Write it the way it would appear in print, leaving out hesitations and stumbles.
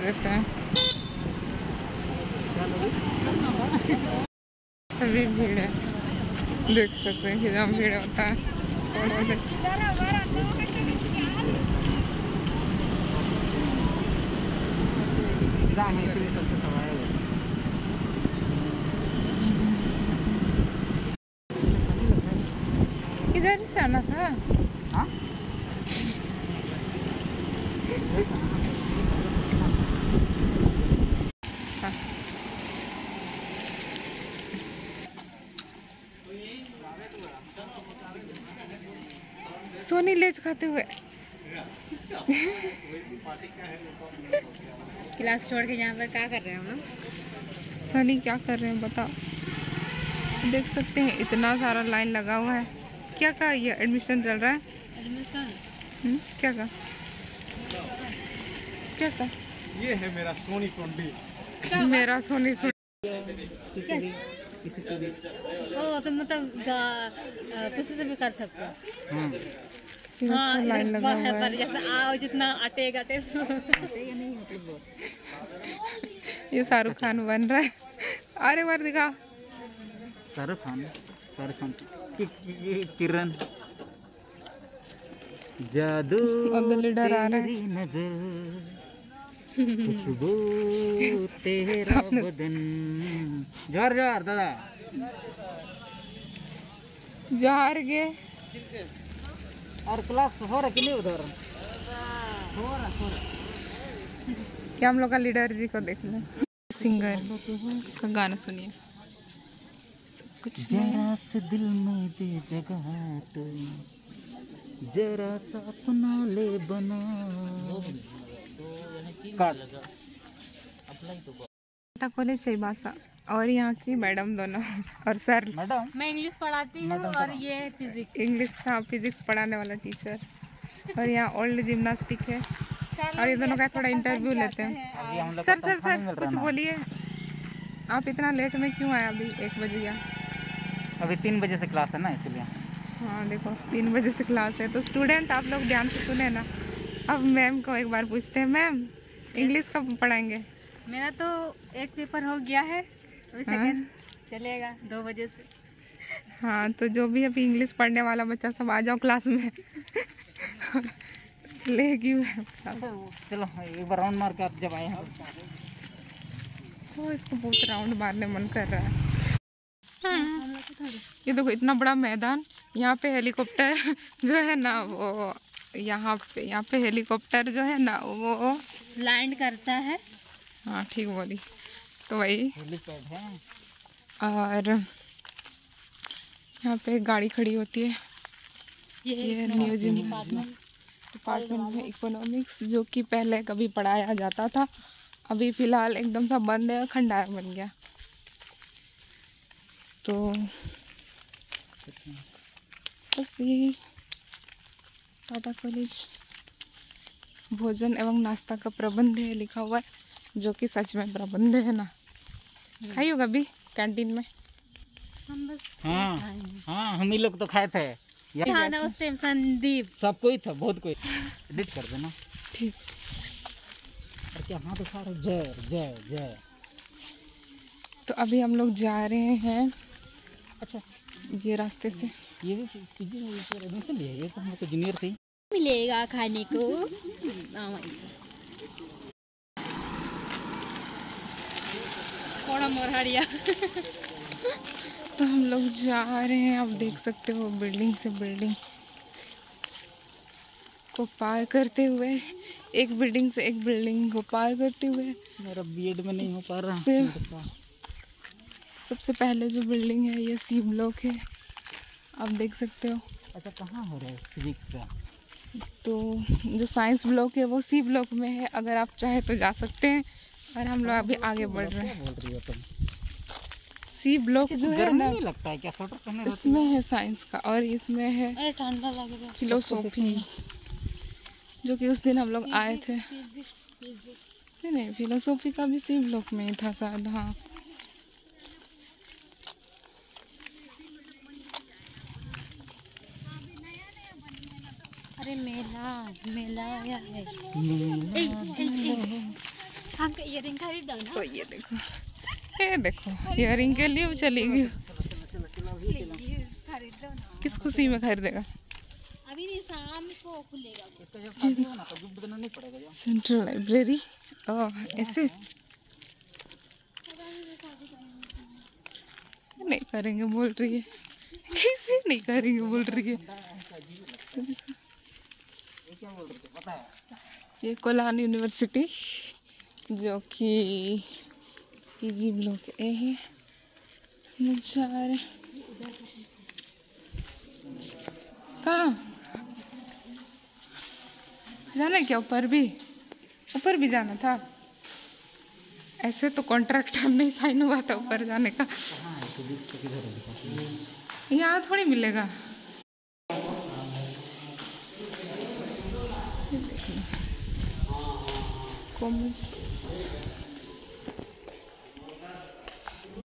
देते हैं। सभी भीड़ है, देख सकते हैं कितना भीड़ होता है। इधर से आना था। हाँ? सोनी लेज खाते हुए क्लास छोड़ के यहाँ पर क्या कर रहे हैं हम? सोनी क्या कर रहे हैं बताओ। देख सकते हैं इतना सारा लाइन लगा हुआ है। क्या कहा, ये एडमिशन चल रहा है? एडमिशन क्या कहा? क्या कहा? ये है मेरा सोनी सोनी। मेरा सोनी सोनी। ओ तो मतलब किसी से भी कर सकते हो। हाँ, लाइन लगा हुआ है। पर जैसे आओ जितना अटेगा नहीं ये शाहरुख खान बन रहा है। अरे बार दिखा शाहरुख खान किरण जादू लीडर आ रहा है। खुशबू तेरा बदन। जोर जोर दादा जोहार गे। और क्लास हो रहा कि नहीं उधर? क्या हम लोग का लीडर जी को देख लें। सिंगर, इसका गाना सुनिए। कुछ जरा से दिल में दे जगह तो जरा सा अपना ले बना। कॉलेज चाईबासा और यहाँ की मैडम दोनों और सर। मैडम मैं इंग्लिश पढ़ाती हूँ और ये फिजिक्स। इंग्लिश, हाँ, फिजिक्स पढ़ाने वाला टीचर। और यहाँ ओल्ड जिम्नास्टिक है। और ये दोनों का थोड़ा इंटरव्यू लेते हैं। सर सर सर कुछ बोलिए। आप इतना लेट में क्यों आए? अभी 1 बज गया। अभी 3 बजे से क्लास है ना, इसलिए। हाँ देखो 3 बजे से क्लास है। तो स्टूडेंट आप लोग ध्यान से सुने ना। अब मैम को एक बार पूछते हैं, मैम इंग्लिश कब पढ़ाएंगे? मेरा तो एक पेपर हो गया है, अभी सेकंड चलेगा 2 बजे से। हाँ तो जो भी अभी इंग्लिश पढ़ने वाला बच्चा सब आ जाओ क्लास में। लेगी मैम। चलो एक बार राउंड मार के आप जब आए हैं। इसको बहुत राउंड मारने मन कर रहा है। ये देखो इतना बड़ा मैदान, यहाँ पे हेलीकॉप्टर जो है ना वो यहाँ पे हेलीकॉप्टर जो है ना वो लैंड करता है। हाँ ठीक बोली। तो वही हेलीपैड है। और यहाँ पे गाड़ी खड़ी होती है। ये न्यूज डिपार्टमेंट में इकोनॉमिक्स, जो कि पहले कभी पढ़ाया जाता था, अभी फ़िलहाल एकदम सा बंद है, खंडार बन गया। तो बस यही टाटा कॉलेज भोजन एवं नाश्ता का प्रबंध है लिखा हुआ है, जो कि सच में प्रबंध है ना। खाई होगा अभी कैंटीन में? हम बस हाँ हम ही लोग तो खाए थे। खाना उस टाइम संदीप सब कोई था, बहुत कोई। एडिट कर देना ठीक। और क्या, हाँ तो सारे जय जय जय। तो अभी हम लोग जा रहे हैं। अच्छा ये रास्ते से ये भी पीजी में एडमिशन लिया, ये तो हम लोग को जूनियर थे। मिलेगा खाने को। थोड़ा मोरहरिया। तो हम लोग जा रहे हैं, आप देख सकते हो बिल्डिंग से बिल्डिंग को पार करते हुए, एक बिल्डिंग से एक बिल्डिंग को पार करते हुए। मेरा बीएड में नहीं हो पा रहा। सबसे पहले जो बिल्डिंग है ये सी ब्लॉक है, आप देख सकते हो। अच्छा कहाँ हो रहा है फिजिक्स का? तो जो साइंस ब्लॉक है वो सी ब्लॉक में है, अगर आप चाहे तो जा सकते हैं। और हम लोग अभी आगे बढ़ रहे हैं। बोल रही हो तुम? सी ब्लॉक जो है ना, नहीं लगता है क्या स्वेटर पहने? इसमें है साइंस का और इसमें है अरे ठंडा लग रहा है। फिलोसॉफी, जो कि उस दिन हम लोग आए थे। नहीं फिलोसॉफी का भी सी ब्लॉक में ही था शायद। हाँ अरे मेला मेला आया है। हमको इयरिंग खरीद दो ना। तो ये देखो इयरिंग के लिए चली गई। प्लीज खरीद दो ना। किस खुशी में खरीदेगा? अभी नहीं, शाम को खुलेगा। Central library. ऐसे नहीं करेंगे बोल रही है, कैसे नहीं करेंगे बोल रही है। ये कोलान यूनिवर्सिटी जो कि पीजी ब्लॉक ए है। कहाँ जाना है क्या? ऊपर भी जाना था। ऐसे तो कॉन्ट्रैक्टर नहीं साइन हुआ था ऊपर जाने का। यहाँ थोड़ी मिलेगा। कॉमर्स